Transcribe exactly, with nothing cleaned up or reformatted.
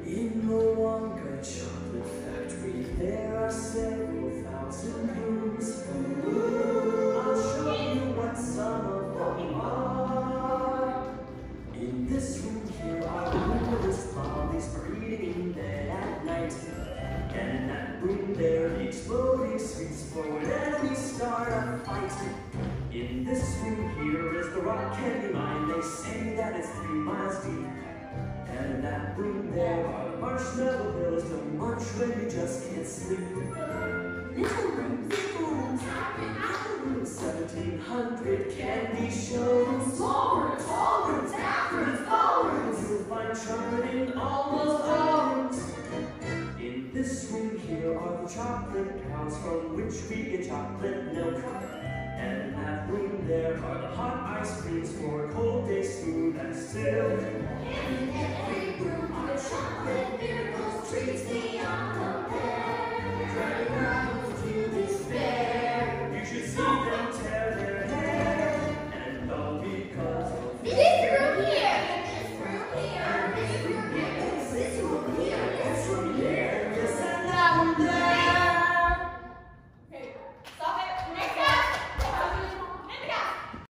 In the Wonka chocolate factory, there are several thousand rooms. Ooh, I'll show you what some of them are. In this room here are numerous lollies for eating in bed at night. And in that room there, the exploding sweets for whenever we start a fight. In this room here is the rock candy mine. They say that it's three miles deep. And in that room there are the marshmallow pills to munch when you just can't sleep. Little room, little room, outer room, seventeen hundred candy shows. Small rooms, tall rooms, back rooms, ballrooms. You'll find chocolate in almost all rooms. In this room here are the chocolate cows from which we get chocolate milk. And in that room there are the hot ice creams for cold days smooth as silk. And in every room are chocolate miracles, treats beyond compare. Driving rivals to despair. You should see them tear their hair. And all because of This room here, this room here, this room here, this room here, this room here, yes, and that one there.